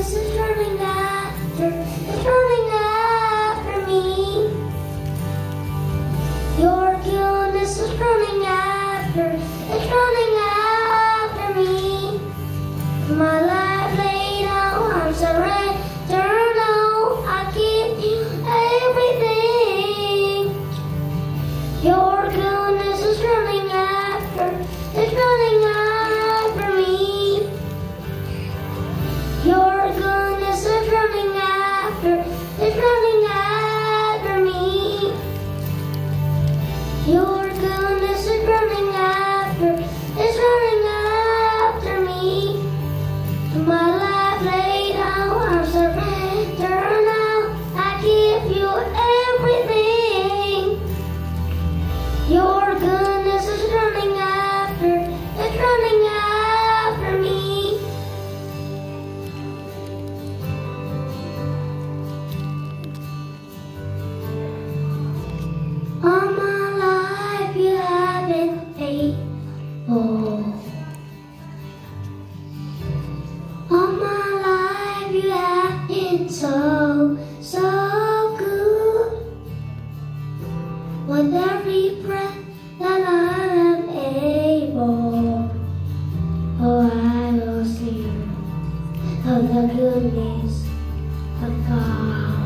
is running after, it's running after me. Your goodness is running after, it's running after me. My life laid out, I'm surrender now. I give you everything. Your goodness is running after, it's running after me. Your goodness is running after, it's running after me. Your goodness is running after, it's running after me. My life laid out, I'm surrender now. I give you everything. Your goodness is running after, it's running after me. All my life you have been faithful. All my life you have been so, so good. With every breath that I am able, oh, I will sing of the goodness of God.